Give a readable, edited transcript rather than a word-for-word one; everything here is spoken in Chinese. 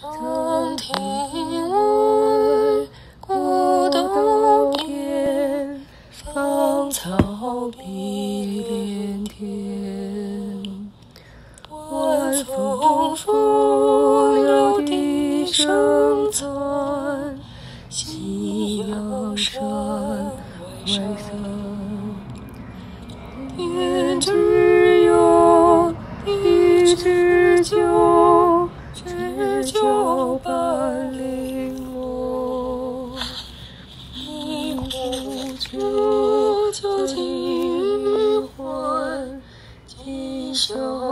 曾听闻古道边，芳草碧连天。晚风拂柳笛声残，夕阳山外散。天之忧，地之久，知酒半零落。一壶酒，酒尽余欢，今宵。